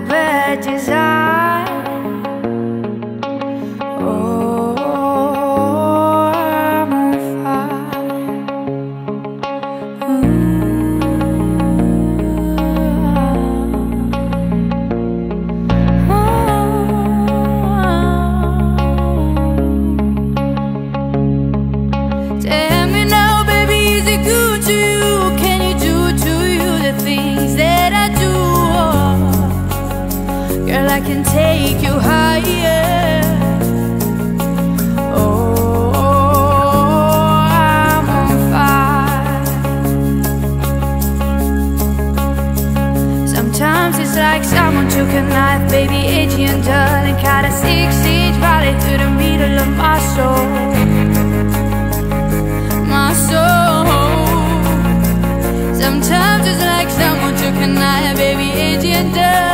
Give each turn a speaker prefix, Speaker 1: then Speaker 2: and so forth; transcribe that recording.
Speaker 1: bad design. Oh, I'm on fire. Tell me now, baby, is it good to you? Can you do to you the things that I do? Girl, I can take you higher. Oh, I'm on fire. Sometimes it's like someone took a knife, baby, edgy and dull, and cut a 6-inch volley through the middle of my soul. My soul. Sometimes it's like someone took a knife, baby, edgy and dull,